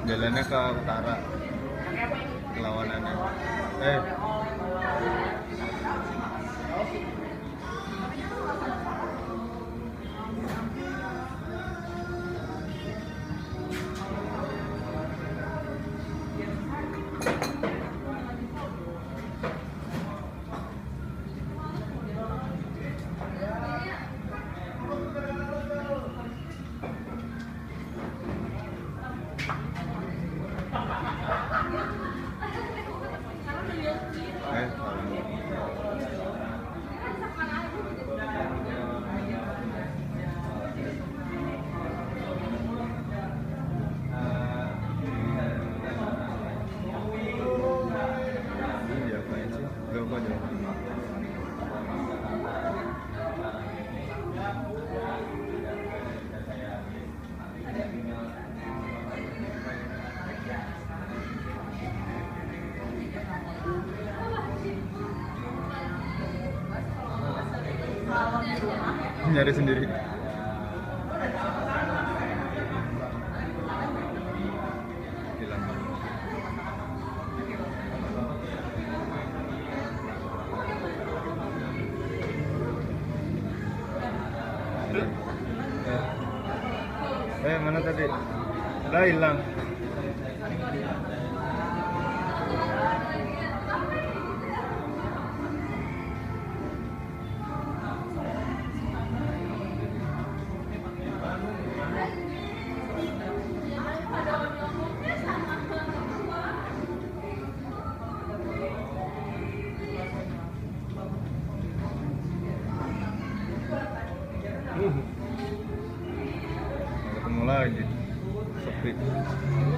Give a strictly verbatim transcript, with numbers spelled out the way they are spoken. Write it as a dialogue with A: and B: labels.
A: Jalannya ke utara. Perlawanannya. Eh. Eh, iya, apaan sih? Gak apa deh. Nyari sendiri. Hilang. Eh, eh mana tadi? Lah hilang. Ketemu lagi, sepi.